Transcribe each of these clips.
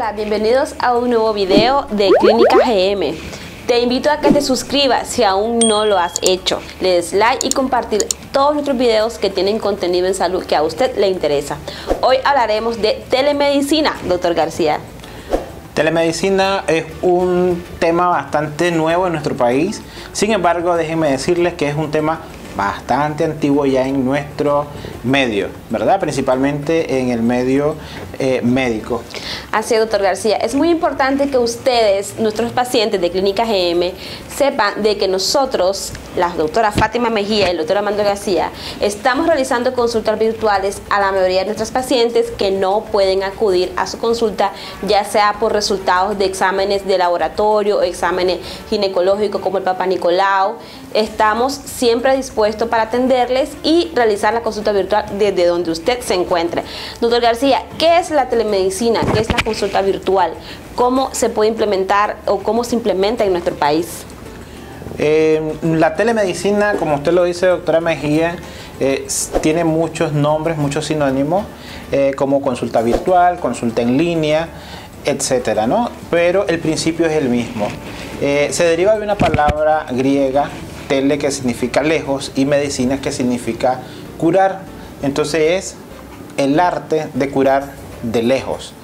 Hola, bienvenidos a un nuevo video de Clínica GM. Te invito a que te suscribas si aún no lo has hecho. Le des like y compartir todos nuestros videos que tienen contenido en salud que a usted le interesa. Hoy hablaremos de telemedicina, doctor García. Telemedicina es un tema bastante nuevo en nuestro país. Sin embargo, déjenme decirles que es un tema bastante antiguo ya en nuestro medio, ¿verdad? Principalmente en el medio médico. Así es, doctor García. Es muy importante que ustedes, nuestros pacientes de Clínica GM, sepan de que nosotros, la doctora Fátima Mejía y el doctor Armando García, estamos realizando consultas virtuales a la mayoría de nuestros pacientes que no pueden acudir a su consulta, ya sea por resultados de exámenes de laboratorio o exámenes ginecológicos como el Papa Nicolau. Estamos siempre dispuestos para atenderles y realizar la consulta virtual desde donde usted se encuentre. Doctor García, ¿qué es la telemedicina? ¿Qué es la consulta virtual? ¿Cómo se puede implementar o cómo se implementa en nuestro país? La telemedicina, como usted lo dice, doctora Mejía, tiene muchos nombres, muchos sinónimos, como consulta virtual, consulta en línea, etcétera, ¿no? Pero el principio es el mismo. Se deriva de una palabra griega, tele, que significa lejos, y medicina, que significa curar. Entonces es el arte de curar de lejos.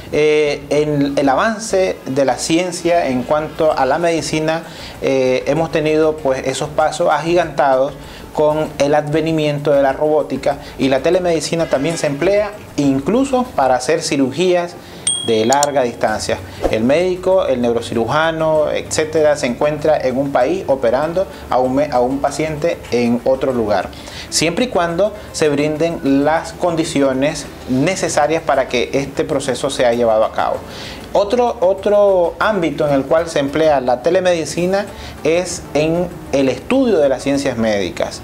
En el avance de la ciencia en cuanto a la medicina, hemos tenido pues esos pasos agigantados con el advenimiento de la robótica, y la telemedicina también se emplea incluso para hacer cirugías de larga distancia. El médico, el neurocirujano, etcétera, se encuentra en un país operando a un paciente en otro lugar, siempre y cuando se brinden las condiciones necesarias para que este proceso sea llevado a cabo. Otro ámbito en el cual se emplea la telemedicina es en el estudio de las ciencias médicas.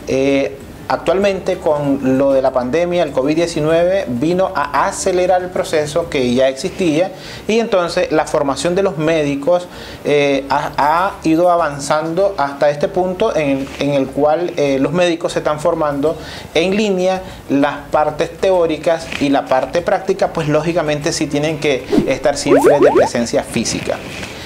Actualmente, con lo de la pandemia, el COVID-19 vino a acelerar el proceso que ya existía, y entonces la formación de los médicos ha ido avanzando hasta este punto en el cual los médicos se están formando en línea. Las partes teóricas y la parte práctica, pues lógicamente sí tienen que estar siempre de presencia física.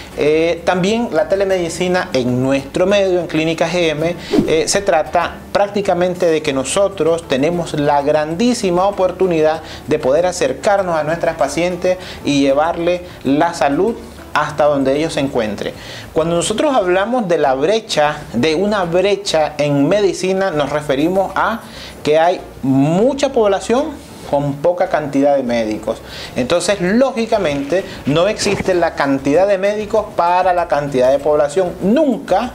También la telemedicina en nuestro medio, en Clínica GM, se trata prácticamente de que nosotros tenemos la grandísima oportunidad de poder acercarnos a nuestras pacientes y llevarle la salud hasta donde ellos se encuentren. Cuando nosotros hablamos de la brecha, de una brecha en medicina, nos referimos a que hay mucha población con poca cantidad de médicos. Entonces, lógicamente, no existe la cantidad de médicos para la cantidad de población. Nunca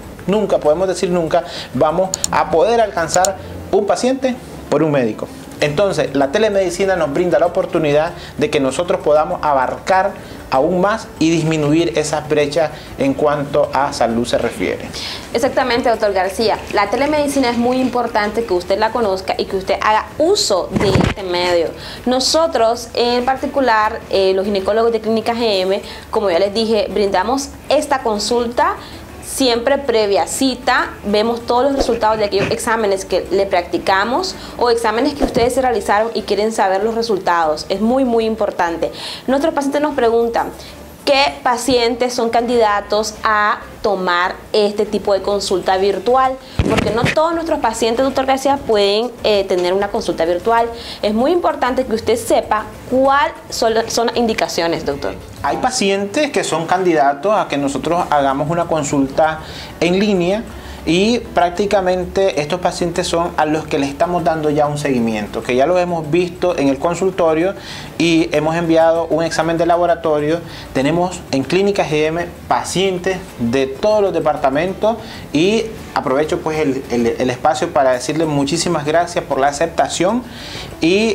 podemos decir nunca, vamos a poder alcanzar un paciente por un médico. Entonces, la telemedicina nos brinda la oportunidad de que nosotros podamos abarcar aún más y disminuir esas brechas en cuanto a salud se refiere. Exactamente, doctor García. La telemedicina es muy importante que usted la conozca y que usted haga uso de este medio. Nosotros, en particular, los ginecólogos de Clínica GM, como ya les dije, brindamos esta consulta siempre previa cita. Vemos todos los resultados de aquellos exámenes que le practicamos o exámenes que ustedes se realizaron y quieren saber los resultados. Es muy importante. Nuestros pacientes nos preguntan qué pacientes son candidatos a tomar este tipo de consulta virtual, porque no todos nuestros pacientes, doctor García, pueden tener una consulta virtual. Es muy importante que usted sepa cuáles son las indicaciones, doctor. Hay pacientes que son candidatos a que nosotros hagamos una consulta en línea, y prácticamente estos pacientes son a los que le estamos dando ya un seguimiento, que ya lo hemos visto en el consultorio y hemos enviado un examen de laboratorio. Tenemos en Clínica GM pacientes de todos los departamentos, y aprovecho pues el espacio para decirles muchísimas gracias por la aceptación, y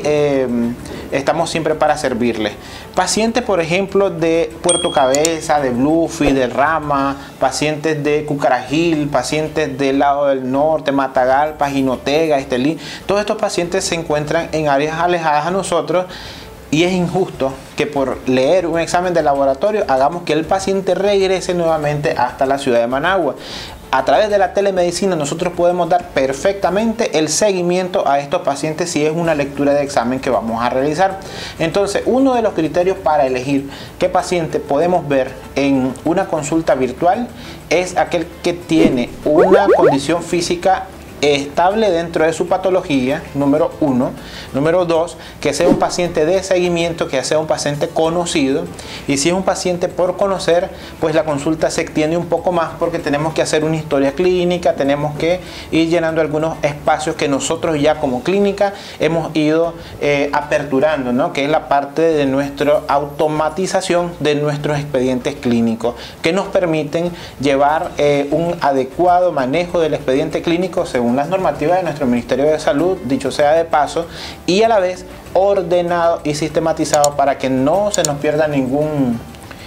estamos siempre para servirles. Pacientes, por ejemplo, de Puerto Cabeza, de Bluefield, de Rama, pacientes de Cucarajil, pacientes del lado del norte, Matagalpa, Jinotega, Estelí. Todos estos pacientes se encuentran en áreas alejadas a nosotros, y es injusto que por leer un examen de laboratorio hagamos que el paciente regrese nuevamente hasta la ciudad de Managua. a través de la telemedicina nosotros podemos dar perfectamente el seguimiento a estos pacientes si es una lectura de examen que vamos a realizar. Entonces, uno de los criterios para elegir qué paciente podemos ver en una consulta virtual es aquel que tiene una condición física estable dentro de su patología, número 1. Número 2, que sea un paciente de seguimiento, que sea un paciente conocido. Y si es un paciente por conocer, pues la consulta se extiende un poco más porque tenemos que hacer una historia clínica, tenemos que ir llenando algunos espacios que nosotros ya como clínica hemos ido aperturando, ¿no? Que es la parte de nuestra automatización de nuestros expedientes clínicos, que nos permiten llevar un adecuado manejo del expediente clínico según las normativas de nuestro Ministerio de Salud, dicho sea de paso, y a la vez ordenado y sistematizado para que no se nos pierda ningún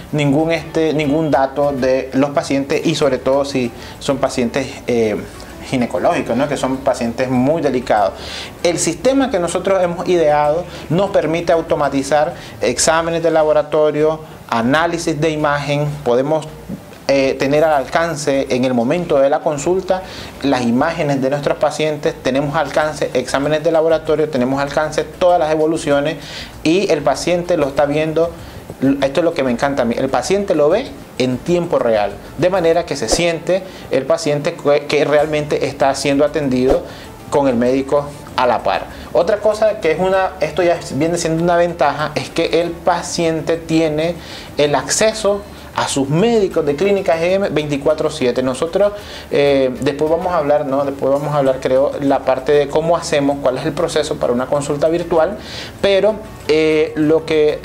dato de los pacientes, y sobre todo si son pacientes ginecológicos, ¿no? Que son pacientes muy delicados. El sistema que nosotros hemos ideado nos permite automatizar exámenes de laboratorio, análisis de imagen, podemos tener al alcance en el momento de la consulta las imágenes de nuestros pacientes, tenemos alcance exámenes de laboratorio, tenemos alcance todas las evoluciones, y el paciente lo está viendo. Esto es lo que me encanta a mí, el paciente lo ve en tiempo real, de manera que se siente el paciente que realmente está siendo atendido con el médico a la par. Otra cosa que es esto ya viene siendo una ventaja, es que el paciente tiene el acceso a sus médicos de Clínicas EM 24/7. Nosotros después vamos a hablar, ¿no? Después vamos a hablar, creo, la parte de cómo hacemos, cuál es el proceso para una consulta virtual, pero lo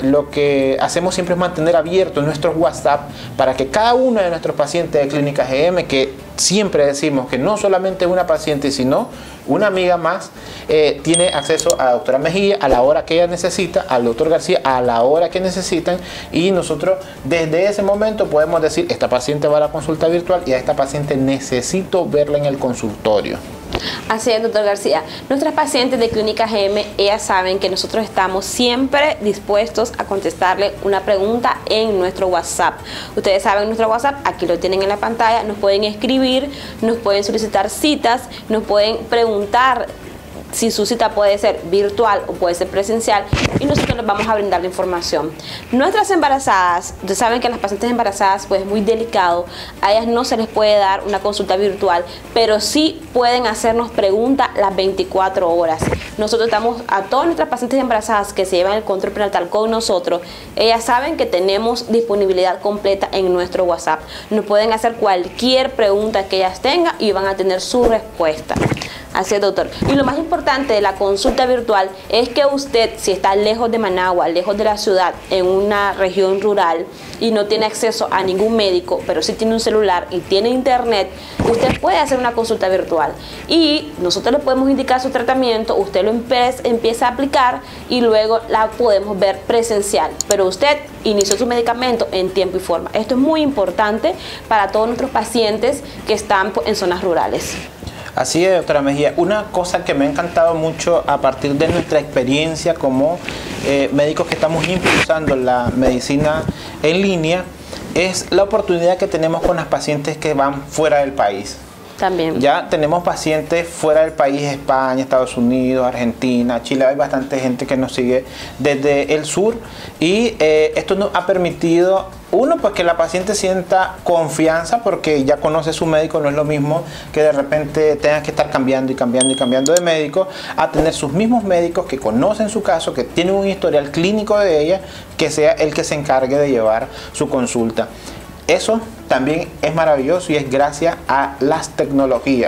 que hacemos siempre es mantener abierto nuestros WhatsApp para que cada uno de nuestros pacientes de Clínicas EM, que siempre decimos que no solamente una paciente, sino una amiga más, tiene acceso a la doctora Mejía a la hora que ella necesita, al doctor García a la hora que necesitan, y nosotros desde ese momento podemos decir: esta paciente va a la consulta virtual y a esta paciente necesito verla en el consultorio. Así es, doctor García. Nuestras pacientes de Clínicas EM, ellas saben que nosotros estamos siempre dispuestos a contestarle una pregunta en nuestro WhatsApp. Ustedes saben nuestro WhatsApp, aquí lo tienen en la pantalla, nos pueden escribir, nos pueden solicitar citas, nos pueden preguntar si su cita puede ser virtual o puede ser presencial, y nosotros les vamos a brindar la información. Nuestras embarazadas, ustedes saben que las pacientes embarazadas pues es muy delicado, a ellas no se les puede dar una consulta virtual, pero sí pueden hacernos preguntas las 24 horas. Nosotros estamos a todas nuestras pacientes embarazadas que se llevan el control prenatal con nosotros, ellas saben que tenemos disponibilidad completa en nuestro WhatsApp. Nos pueden hacer cualquier pregunta que ellas tengan y van a tener su respuesta. Así es, doctor. Y lo más importante de la consulta virtual es que usted, si está lejos de Managua, lejos de la ciudad, en una región rural y no tiene acceso a ningún médico, pero sí tiene un celular y tiene internet, usted puede hacer una consulta virtual. Y nosotros le podemos indicar su tratamiento, usted lo empieza a aplicar y luego la podemos ver presencial. Pero usted inició su medicamento en tiempo y forma. Esto es muy importante para todos nuestros pacientes que están en zonas rurales. Así es, doctora Mejía. Una cosa que me ha encantado mucho a partir de nuestra experiencia como médicos que estamos impulsando la medicina en línea es la oportunidad que tenemos con las pacientes que van fuera del país. También. Ya tenemos pacientes fuera del país, España, Estados Unidos, Argentina, Chile. Hay bastante gente que nos sigue desde el sur, y esto nos ha permitido, uno, pues que la paciente sienta confianza porque ya conoce a su médico. No es lo mismo que de repente tenga que estar cambiando y cambiando y cambiando de médico, a tener sus mismos médicos que conocen su caso, que tienen un historial clínico de ella, que sea el que se encargue de llevar su consulta. Eso también es maravilloso y es gracias a las tecnologías,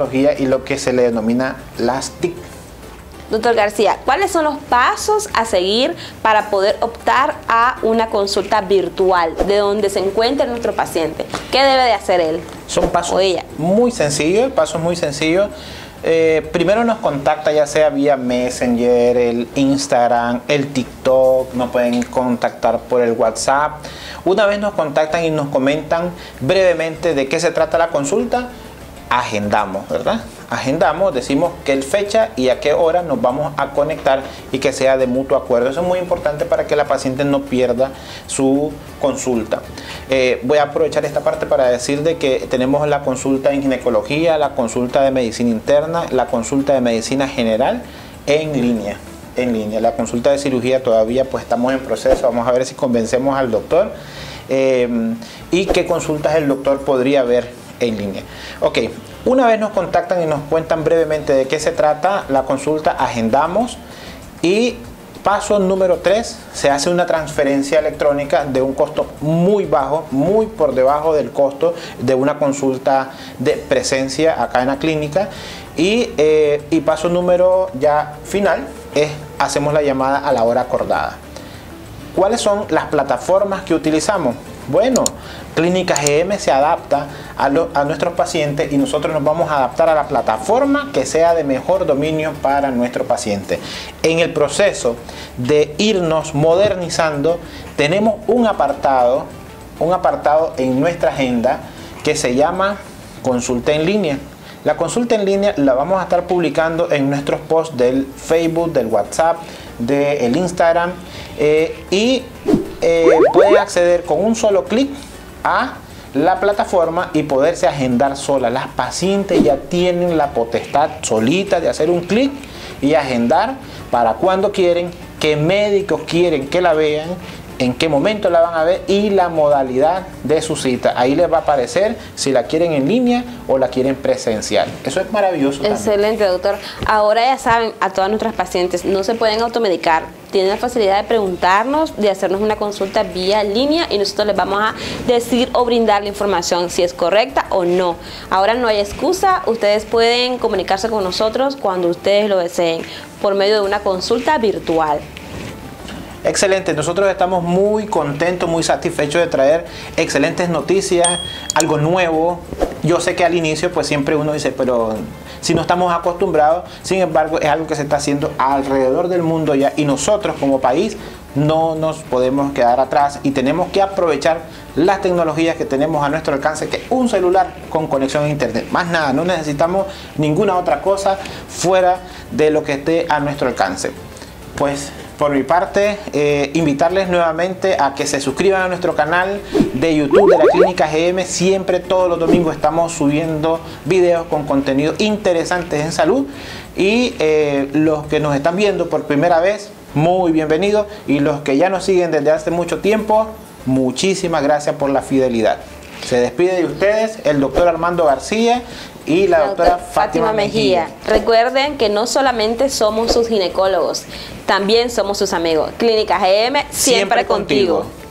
y lo que se le denomina las TIC. Doctor García, ¿cuáles son los pasos a seguir para poder optar a una consulta virtual de donde se encuentre nuestro paciente? ¿Qué debe de hacer él? Son pasos muy sencillos, primero nos contacta, ya sea vía Messenger, el Instagram, el TikTok, nos pueden contactar por el WhatsApp. Una vez nos contactan y nos comentan brevemente de qué se trata la consulta, agendamos, ¿verdad? Agendamos, decimos qué fecha y a qué hora nos vamos a conectar y que sea de mutuo acuerdo. Eso es muy importante para que la paciente no pierda su consulta. Voy a aprovechar esta parte para decir de que tenemos la consulta en ginecología, la consulta de medicina interna, la consulta de medicina general en línea. La consulta de cirugía todavía pues estamos en proceso, vamos a ver si convencemos al doctor y qué consultas el doctor podría ver en línea. Ok, una vez nos contactan y nos cuentan brevemente de qué se trata la consulta, agendamos y paso número 3, se hace una transferencia electrónica de un costo muy bajo, muy por debajo del costo de una consulta de presencia acá en la clínica y paso número ya final es hacemos la llamada a la hora acordada. ¿Cuáles son las plataformas que utilizamos? Bueno, Clínica GM se adapta a nuestros pacientes y nosotros nos vamos a adaptar a la plataforma que sea de mejor dominio para nuestro paciente. En el proceso de irnos modernizando, tenemos un apartado en nuestra agenda que se llama consulta en línea. La consulta en línea la vamos a estar publicando en nuestros posts del Facebook, del WhatsApp, del Instagram pueden acceder con un solo clic a la plataforma y poderse agendar sola. Las pacientes ya tienen la potestad solita de hacer un clic y agendar para cuando quieren, qué médicos quieren que la vean, en qué momento la van a ver y la modalidad de su cita. Ahí les va a aparecer si la quieren en línea o la quieren presencial. Eso es maravilloso. Excelente, doctor. Ahora ya saben, a todas nuestras pacientes no se pueden automedicar. Tienen la facilidad de preguntarnos, de hacernos una consulta vía línea y nosotros les vamos a decir o brindar la información si es correcta o no. Ahora no hay excusa, ustedes pueden comunicarse con nosotros cuando ustedes lo deseen por medio de una consulta virtual. Excelente, nosotros estamos muy contentos, muy satisfechos de traer excelentes noticias, algo nuevo. Yo sé que al inicio pues siempre uno dice, pero si no estamos acostumbrados, sin embargo es algo que se está haciendo alrededor del mundo ya y nosotros como país no nos podemos quedar atrás y tenemos que aprovechar las tecnologías que tenemos a nuestro alcance, que un celular con conexión a internet, más nada, no necesitamos ninguna otra cosa fuera de lo que esté a nuestro alcance. Pues por mi parte, invitarles nuevamente a que se suscriban a nuestro canal de YouTube de la Clínica GM. Siempre todos los domingos estamos subiendo videos con contenido interesantes en salud. Y los que nos están viendo por primera vez, muy bienvenidos. Y los que ya nos siguen desde hace mucho tiempo, muchísimas gracias por la fidelidad. Se despide de ustedes el doctor Armando García y la doctora Fátima Mejía. Recuerden que no solamente somos sus ginecólogos, también somos sus amigos. Clínica GM, siempre contigo.